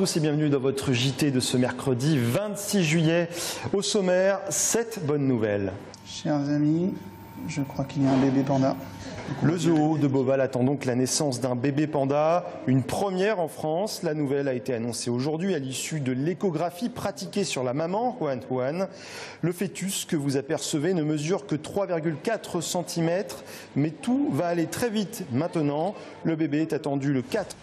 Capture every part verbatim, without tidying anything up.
tous et bienvenue dans votre J T de ce mercredi vingt-six juillet. Au sommaire, sept bonnes nouvelles. Chers amis, je crois qu'il y a un bébé panda. Le zoo de Beauval attend donc la naissance d'un bébé panda, une première en France. La nouvelle a été annoncée aujourd'hui à l'issue de l'échographie pratiquée sur la maman, Huan Huan. Le fœtus que vous apercevez ne mesure que trois virgule quatre centimètres, mais tout va aller très vite maintenant. Le bébé est attendu le quatre.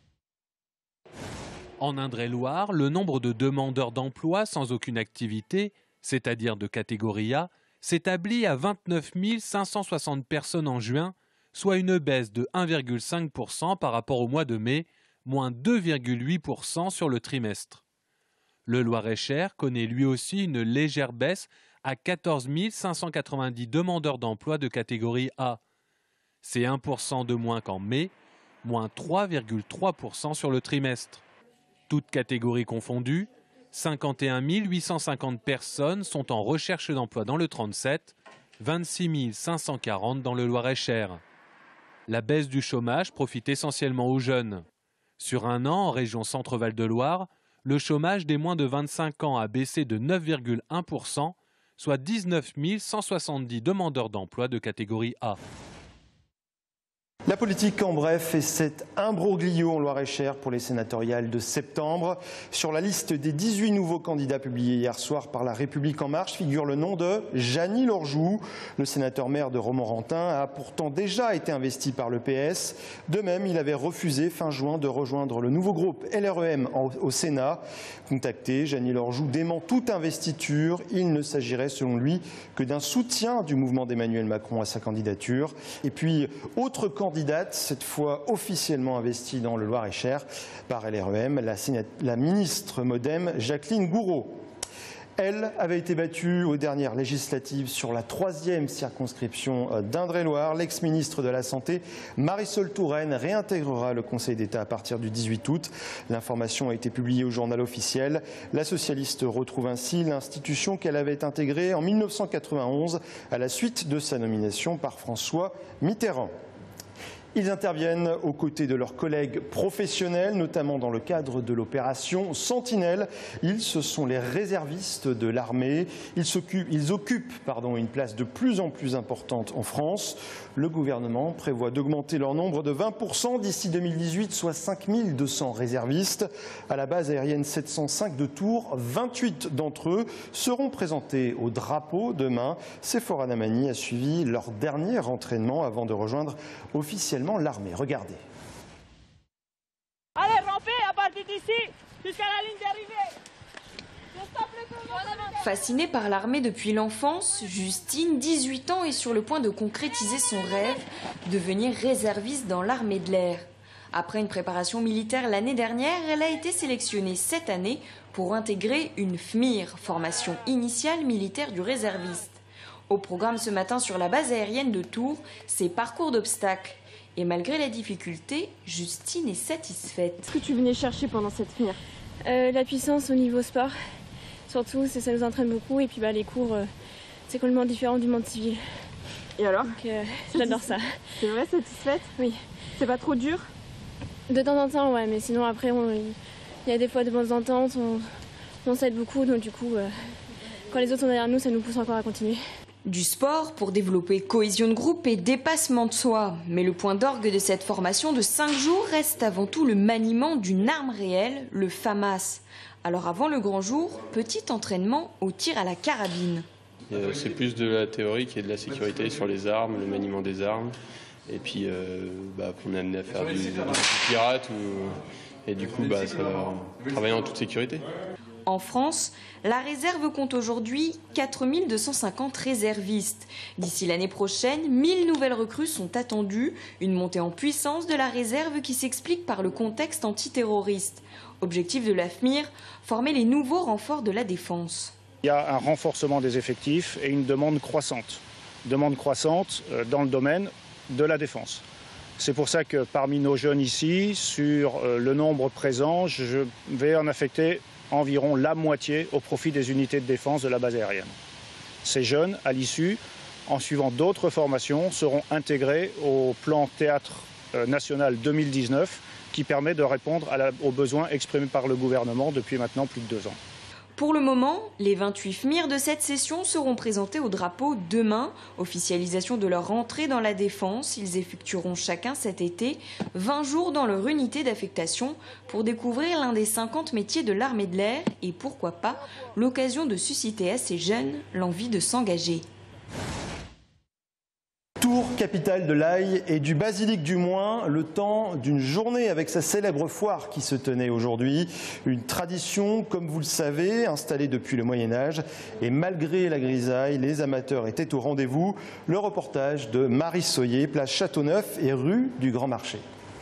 En Indre-et-Loire, le nombre de demandeurs d'emploi sans aucune activité, c'est-à-dire de catégorie A, s'établit à vingt-neuf mille cinq cent soixante personnes en juin, soit une baisse de un virgule cinq pour cent par rapport au mois de mai, moins deux virgule huit pour cent sur le trimestre. Le Loir-et-Cher connaît lui aussi une légère baisse à quatorze mille cinq cent quatre-vingt-dix demandeurs d'emploi de catégorie A. C'est un pour cent de moins qu'en mai, moins trois virgule trois pour cent sur le trimestre. Toutes catégories confondues, cinquante et un mille huit cent cinquante personnes sont en recherche d'emploi dans le trente-sept, vingt-six mille cinq cent quarante dans le Loir-et-Cher. La baisse du chômage profite essentiellement aux jeunes. Sur un an, en région Centre-Val de Loire, le chômage des moins de vingt-cinq ans a baissé de neuf virgule un pour cent, soit dix-neuf mille cent soixante-dix demandeurs d'emploi de catégorie A. La politique en bref, et cet imbroglio en Loir-et-Cher pour les sénatoriales de septembre. Sur la liste des dix-huit nouveaux candidats publiés hier soir par La République En Marche figure le nom de Jeannie Lorjou. Le sénateur maire de Romorantin a pourtant déjà été investi par le P S. De même, il avait refusé fin juin de rejoindre le nouveau groupe L R E M au Sénat. Contacté, Jeannie Lorjou dément toute investiture. Il ne s'agirait selon lui que d'un soutien du mouvement d'Emmanuel Macron à sa candidature. Et puis, autre candidat Candidate, cette fois officiellement investie dans le Loir-et-Cher par L R E M, la, la ministre MoDem Jacqueline Gouraud. Elle avait été battue aux dernières législatives sur la troisième circonscription d'Indre-et-Loire. L'ex-ministre de la Santé, Marisol Touraine, réintégrera le Conseil d'État à partir du dix-huit août. L'information a été publiée au journal officiel. La socialiste retrouve ainsi l'institution qu'elle avait intégrée en mille neuf cent quatre-vingt-onze à la suite de sa nomination par François Mitterrand. Ils interviennent aux côtés de leurs collègues professionnels, notamment dans le cadre de l'opération Sentinelle. Ils, ce sont les réservistes de l'armée. Ils, ils occupent pardon, une place de plus en plus importante en France. Le gouvernement prévoit d'augmenter leur nombre de vingt pour cent d'ici deux mille dix-huit, soit cinq mille deux cents réservistes. À la base aérienne sept cent cinq de Tours, vingt-huit d'entre eux seront présentés au drapeau demain. Sephora Namani a suivi leur dernier entraînement avant de rejoindre officiellement l'armée. Regardez. Allez, rampez à partir d'ici jusqu'à la ligne d'arrivée. Fascinée par l'armée depuis l'enfance, Justine, dix-huit ans, est sur le point de concrétiser son rêve, devenir réserviste dans l'armée de l'air. Après une préparation militaire l'année dernière, elle a été sélectionnée cette année pour intégrer une F M I R, formation initiale militaire du réserviste. Au programme ce matin sur la base aérienne de Tours, c'est parcours d'obstacles. Et malgré la difficulté, Justine est satisfaite. Qu'est-ce que tu venais chercher pendant cette F M I R? euh, La puissance au niveau sport. Surtout, ça nous entraîne beaucoup. Et puis bah, les cours, euh, c'est complètement différent du monde civil. Et alors? euh, J'adore ça. C'est vrai, satisfaite? Oui. C'est pas trop dur? De temps en temps, ouais. Mais sinon, après, il y a des fois de bonnes ententes. On, on s'aide beaucoup. Donc du coup, euh, quand les autres sont derrière nous, ça nous pousse encore à continuer. Du sport pour développer cohésion de groupe et dépassement de soi. Mais le point d'orgue de cette formation de cinq jours reste avant tout le maniement d'une arme réelle, le FAMAS. Alors avant le grand jour, petit entraînement au tir à la carabine. C'est plus de la théorie qui est de la sécurité sur les armes, le maniement des armes. Et puis euh, bah, on est amené à faire du, du, du pirate ou, et du coup bah, ça va travailler en toute sécurité. En France, la réserve compte aujourd'hui quatre mille deux cent cinquante réservistes. D'ici l'année prochaine, mille nouvelles recrues sont attendues, une montée en puissance de la réserve qui s'explique par le contexte antiterroriste. Objectif de la F M I R, former les nouveaux renforts de la défense. Il y a un renforcement des effectifs et une demande croissante. Demande croissante dans le domaine de la défense. C'est pour ça que parmi nos jeunes ici, sur le nombre présent, je vais en affecter environ la moitié au profit des unités de défense de la base aérienne. Ces jeunes, à l'issue, en suivant d'autres formations, seront intégrés au plan théâtre national deux mille dix-neuf qui permet de répondre à la, aux besoins exprimés par le gouvernement depuis maintenant plus de deux ans. Pour le moment, les vingt-huit F M I R de cette session seront présentés au drapeau demain. Officialisation de leur entrée dans la défense. Ils effectueront chacun cet été vingt jours dans leur unité d'affectation pour découvrir l'un des cinquante métiers de l'armée de l'air et pourquoi pas l'occasion de susciter à ces jeunes l'envie de s'engager. Tours, capitale de l'ail et du basilic du Moin, le temps d'une journée avec sa célèbre foire qui se tenait aujourd'hui. Une tradition, comme vous le savez, installée depuis le Moyen-Âge. Et malgré la grisaille, les amateurs étaient au rendez-vous. Le reportage de Marie Soyer, place Châteauneuf et rue du Grand Marché.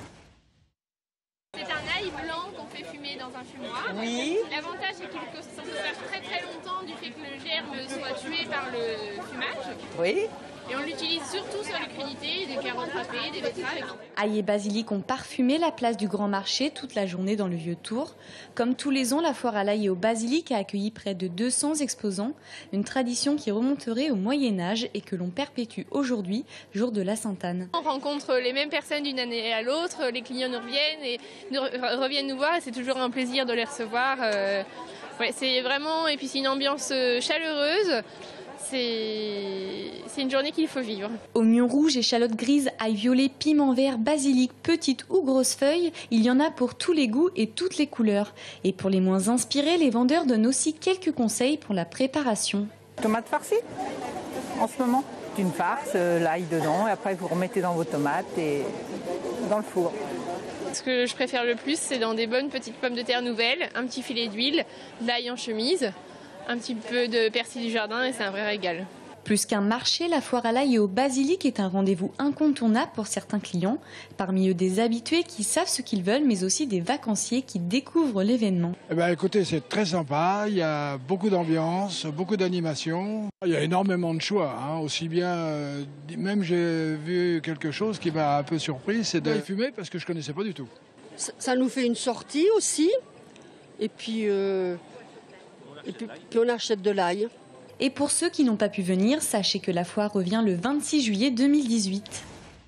C'est un ail blanc qu'on fait fumer dans un fumoir. Oui. L'avantage, c'est qu'il peut se faire très très longtemps du fait que le germe soit tué par le fumage. Oui. Et on l'utilise surtout sur les crudités, des carottes râpées, des betteraves. Ail et basilic ont parfumé la place du Grand Marché toute la journée dans le Vieux-Tours. Comme tous les ans, la foire à l'ail et au basilic a accueilli près de deux cents exposants. Une tradition qui remonterait au Moyen-Âge et que l'on perpétue aujourd'hui, jour de la Sainte-Anne. On rencontre les mêmes personnes d'une année à l'autre, les clients nous reviennent et nous reviennent nous voir et c'est toujours un plaisir de les recevoir. Euh, ouais, c'est vraiment, et puis c'est une ambiance chaleureuse. C'est une journée qu'il faut vivre. Oignons rouges, échalotes grises, ail violet, piment vert, basilic, petites ou grosses feuilles, il y en a pour tous les goûts et toutes les couleurs. Et pour les moins inspirés, les vendeurs donnent aussi quelques conseils pour la préparation. Tomates farcies, en ce moment. Une farce, l'ail dedans, et après vous remettez dans vos tomates et dans le four. Ce que je préfère le plus, c'est dans des bonnes petites pommes de terre nouvelles, un petit filet d'huile, de l'ail en chemise, un petit peu de persil du jardin et c'est un vrai régal. Plus qu'un marché, la foire à l'ail et au basilic est un rendez-vous incontournable pour certains clients. Parmi eux, des habitués qui savent ce qu'ils veulent, mais aussi des vacanciers qui découvrent l'événement. Eh ben, écoutez, c'est très sympa. Il y a beaucoup d'ambiance, beaucoup d'animation. Il y a énormément de choix. Hein. Aussi bien, euh, même j'ai vu quelque chose qui m'a un peu surpris, c'est d'ail fumé parce que je ne connaissais pas du tout. Ça, ça nous fait une sortie aussi. Et puis... Euh... Et puis, puis on achète de l'ail. Et pour ceux qui n'ont pas pu venir, sachez que la foire revient le vingt-six juillet deux mille dix-huit.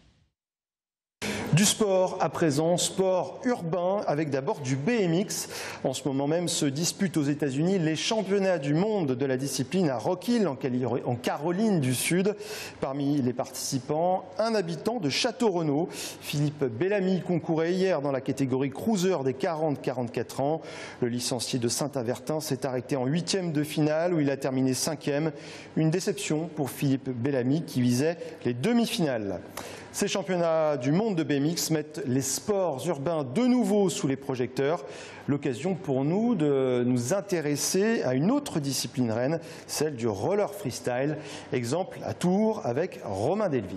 Du sport à présent, sport urbain avec d'abord du B M X. En ce moment même se disputent aux États-Unis les championnats du monde de la discipline à Rock Hill en Caroline du Sud. Parmi les participants, un habitant de Château-Renaud. Philippe Bellamy concourait hier dans la catégorie cruiser des quarante à quarante-quatre ans. Le licencié de Saint-Avertin s'est arrêté en huitième de finale où il a terminé cinquième. Une déception pour Philippe Bellamy qui visait les demi-finales. Ces championnats du monde de B M X mettent les sports urbains de nouveau sous les projecteurs. L'occasion pour nous de nous intéresser à une autre discipline reine, celle du roller freestyle. Exemple à Tours avec Romain Delville.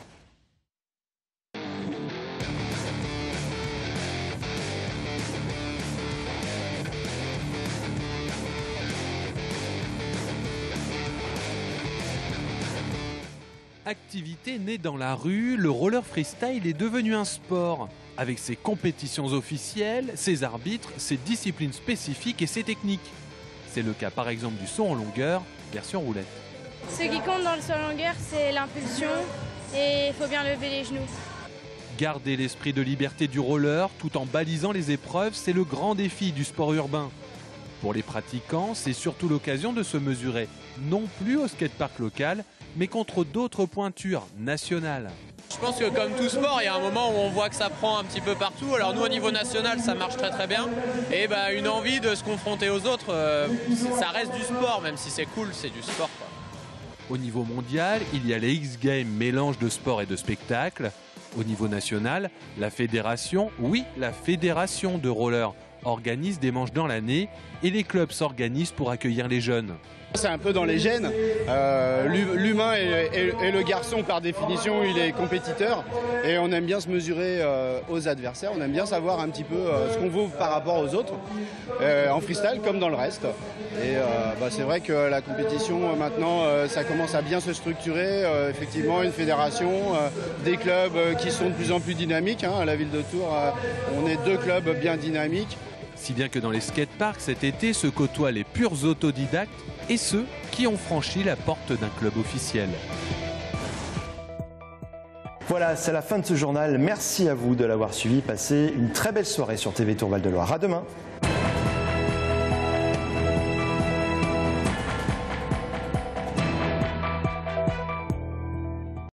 Activité née dans la rue, le roller freestyle est devenu un sport, avec ses compétitions officielles, ses arbitres, ses disciplines spécifiques et ses techniques. C'est le cas par exemple du saut en longueur, version roulette. Ce qui compte dans le saut en longueur, c'est l'impulsion et il faut bien lever les genoux. Garder l'esprit de liberté du roller tout en balisant les épreuves, c'est le grand défi du sport urbain. Pour les pratiquants, c'est surtout l'occasion de se mesurer, non plus au skatepark local, mais contre d'autres pointures nationales. Je pense que comme tout sport, il y a un moment où on voit que ça prend un petit peu partout. Alors nous, au niveau national, ça marche très très bien. Et bah, une envie de se confronter aux autres, euh, ça reste du sport, même si c'est cool, c'est du sport, quoi. Au niveau mondial, il y a les X-Games, mélange de sport et de spectacle. Au niveau national, la fédération, oui, la fédération de roller, organise des manches dans l'année et les clubs s'organisent pour accueillir les jeunes. C'est un peu dans les gènes. Euh, L'humain et, et, et le garçon, par définition, il est compétiteur. Et on aime bien se mesurer euh, aux adversaires. On aime bien savoir un petit peu euh, ce qu'on vaut par rapport aux autres, euh, en freestyle comme dans le reste. Et euh, bah, c'est vrai que la compétition, maintenant, euh, ça commence à bien se structurer. Euh, effectivement, une fédération, euh, des clubs euh, qui sont de plus en plus dynamiques. Hein. À la ville de Tours, euh, on est deux clubs bien dynamiques. Si bien que dans les skateparks cet été se côtoient les purs autodidactes et ceux qui ont franchi la porte d'un club officiel. Voilà, c'est la fin de ce journal. Merci à vous de l'avoir suivi. Passez une très belle soirée sur T V Tour Val de Loire. À demain.